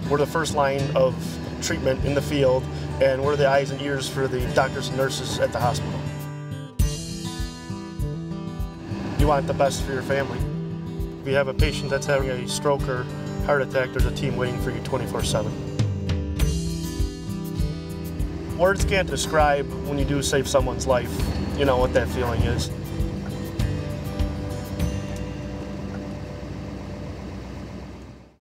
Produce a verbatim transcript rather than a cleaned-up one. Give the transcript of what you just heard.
We're the first line of treatment in the field, and we're the eyes and ears for the doctors and nurses at the hospital. You want the best for your family. If you have a patient that's having a stroke or heart attack, there's a team waiting for you twenty-four seven. Words can't describe when you do save someone's life, you know, what that feeling is.